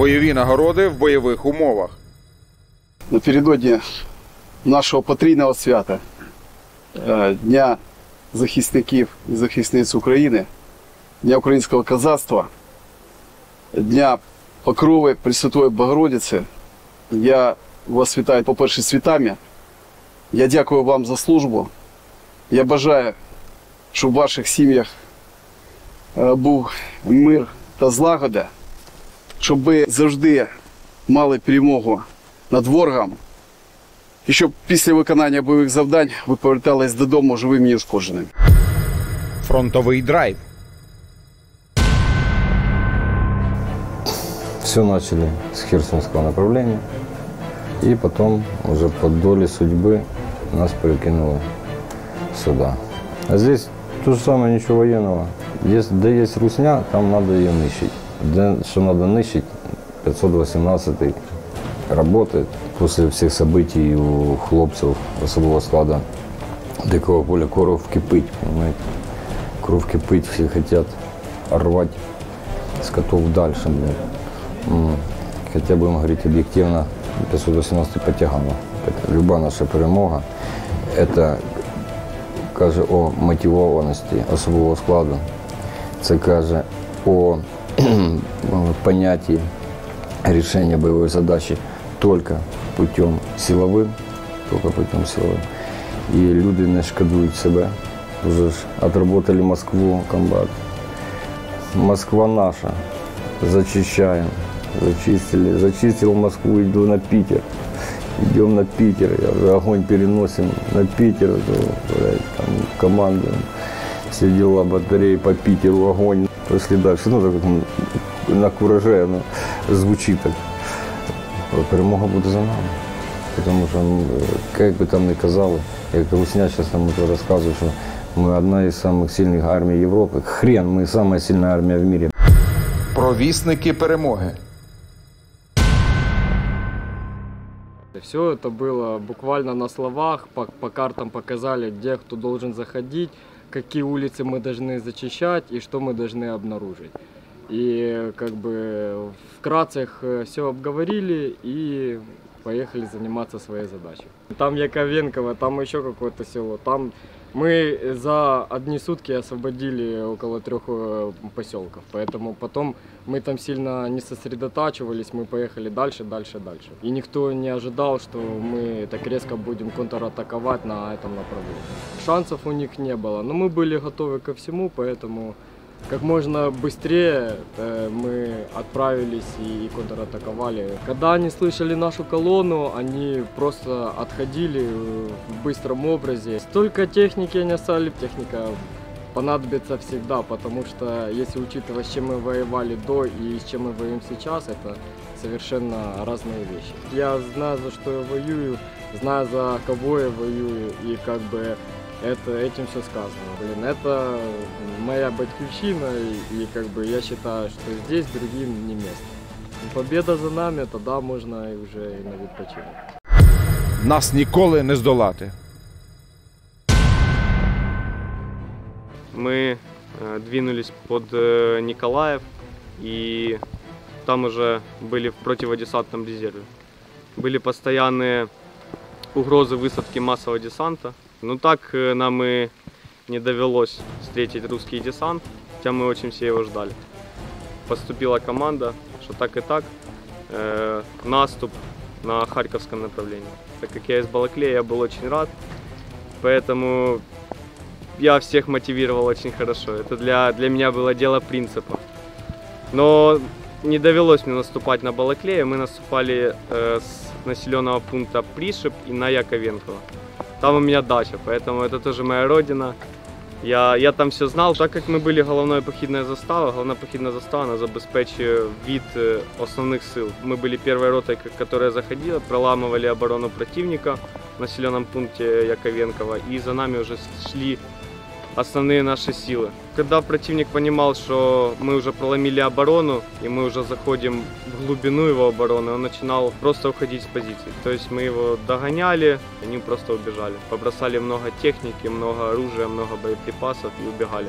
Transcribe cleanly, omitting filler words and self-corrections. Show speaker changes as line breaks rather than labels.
Бойові нагороди в бойових умовах.
Напередодні нашого потрійного свята, Дня захисників і захисниць України, Дня українського козацтва, Дня Покрови Пресвятої Богородиці, я вас вітаю, по-перше, з святами. Я дякую вам за службу. Я бажаю, щоб в ваших сім'ях був мир та злагода, щоб ви завжди мали перемогу над ворогом. І щоб після виконання бойових завдань ви повертались додому живими і неушкодженими.
Фронтовий драйв.
Все начали с Херсонского направления. И потом уже по доле судьбы нас перекинуло сюда. А здесь то же самое, ничего военного. Да есть русня, там надо ее нищить. Да, что надо нищить, 518-й работает. После всех событий у хлопцев особого склада Дикого поля кровь кипить, понимаете? Кровь кипить, все хотят рвать скотов дальше, блядь. Хотя будем говорить объективно, 518 потягано. Люба наша перемога – это каже о мотивованості особового складу. Це каже о понятии решения боевой задачи только путем силовым. І люди не шкодують себе. Вже ж отработали Москву, комбат. Москва наша. Зачищаем. Зачистили. Зачистил Москву, иду на Питер. Идем на Питер. Я уже огонь переносим на Питер. Там команду. Все дела, батареи по Питеру, огонь. Пошли дальше. Ну, так на кураже, ну, звучит так. Перемога буде за нами. Тому що, як би там не казали, як русня зараз нам розказує, що ми одна із самих сильних армій Європи. Хрен, ми самая сильна армія в мірі.
Провісники перемоги.
Все это было буквально на словах, по картам показали, где кто должен заходить, какие улицы мы должны зачищать и что мы должны обнаружить. И как бы вкратце все обговорили и поехали заниматься своей задачей. Там Яковенково, там еще какое-то село. Там мы за одни сутки освободили около 3 поселков. Поэтому потом мы там сильно не сосредотачивались, мы поехали дальше. И никто не ожидал, что мы так резко будем контратаковать на этом направлении. Шансов у них не было, но мы были готовы ко всему, поэтому как можно быстрее мы отправились и контратаковали. Когда они слышали нашу колонну, они просто отходили в быстром образе. Столько техники они оставили, техника понадобится всегда, потому что если учитывать, с чем мы воевали до и с чем мы воюем сейчас, это совершенно разные вещи. Я знаю, за что я воюю, знаю, за кого я воюю, и как бы этим все сказано. Блин, это моя батьківщина, и как бы я считаю, что здесь другим не место. Победа за нами, тогда можно уже и на відпочинок.
Нас ніколи не здолати.
Мы двинулись под Николаев, и там уже были в противодесантном резерве. Были постоянные угрозы высадки массового десанта. Но так нам и не довелось встретить русский десант, хотя мы очень все его ждали. Поступила команда, что так и так, наступ на Харьковском направлении. Так как я из Балаклея, я был очень рад, поэтому я всех мотивировал очень хорошо. Это для меня было дело принципа. Но не довелось мне наступать на Балаклея, мы наступали с населенного пункта Пришиб и на Яковенково. Там у меня дача, поэтому это тоже моя родина. Я там все знал. Так как мы были головная похідна застава нас забезпечує від основных сил. Мы были первой ротой, которая заходила, проламывали оборону противника в населенном пункте Яковенково, и за нами уже шли основные наши силы. Когда противник понимал, что мы уже проломили оборону и мы уже заходим в глубину его обороны, он начинал просто уходить с позиций. То есть мы его догоняли, они просто убежали. Побросали много техники, много оружия, много боеприпасов и убегали.